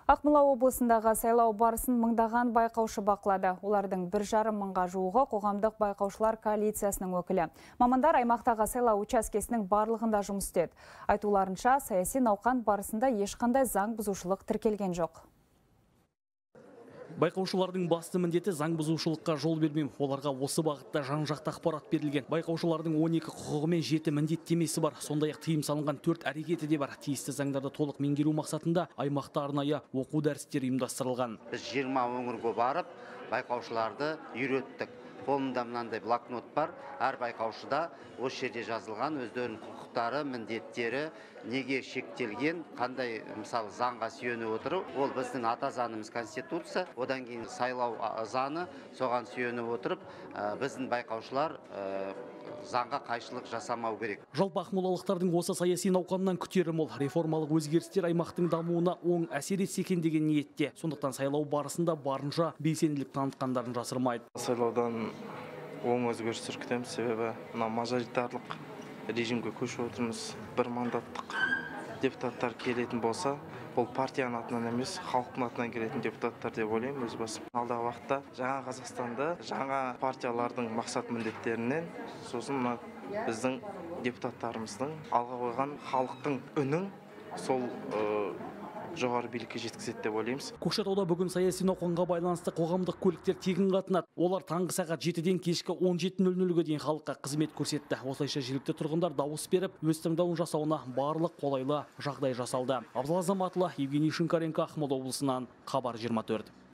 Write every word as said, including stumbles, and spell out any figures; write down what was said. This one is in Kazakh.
Ақмола облысындағы сайлау барысын мыңдаған байқаушы бақылады. Олардың бір жарым мыңға жуығы қоғамдық байқаушылар коалициясының өкілі. Мамандар аймақтағы сайлау учаскесінің барлығында жұмыс істеді. Айтуларынша, саяси науқан барысында ешқандай заң бұзушылық тіркелген жоқ. Байқаушылардың басты міндеті заң бұзушылыққа жол бермеу. Оларға осы бағытта жан-жақты ақпарат берілген. Байқаушылардың он екі құқығы мен жеті міндеттемесі бар. Сондай-ақ тыйым салынған төрт әрекеті де бар. Тиісті заңдарды толық меңгеру мақсатында аймақта арнайы оқу дәрістері ұйымдастырылған. Біз жиырма өңірге барып, байқаушыларды үйреттік. Қолымда мынандай блокнот бар. Әр байқаушыда осы жерде жазылған өздерінің құқықтары, міндеттері, неге шектелген, қандай мысалы заңға сүйене отырып, ол біздің ата заңымыз Конституция, одан кейін сайлау заңы, соған сүйене отырып, біздің байқаушылар заңға қайшылық жасамау керек. Жалпы ақмолалықтардың осы саяси науқаннан күтері мол. Реформалық өзгерістер аймақтың дамуына оң әсер етсе екен деген ниетте. Сондықтан сайлау барысында барынша белсенділік танытқандарын жасырмайды. Сайлаудан оң өзгерістер күтеміз, себебі мына мажоритарлық режимге көшіп отырмыз. Бір мандаттық депутаттар келетін болса, бұл партияның атынан емес, халықтың атынан келетін депутаттар деп ойлаймын өз басым. Алдағы уақытта жаңа Қазақстанда жаңа партиялардың мақсат міндеттерінен, сосын мына біздің депутаттарымыздың алға қойған халықтың үнін сол жоғары билікке жеткізеді деп ойлаймыз. Көкшетауда бүгін саяси науқанға байланысты қоғамдық көліктер тегін қатынады. Олар таңғы сағат жетіден кешкі он жеті нөл нөлге дейін халыққа қызмет көрсетті. Осылайша жергілікті тұрғындар дауыс беріп, өз таңдауын жасауына барлық қолайлы жағдай жасалды. Абзал Азаматұлы, Евгений Шинкаренко, Ақмола облысынан, Хабар жиырма төрт.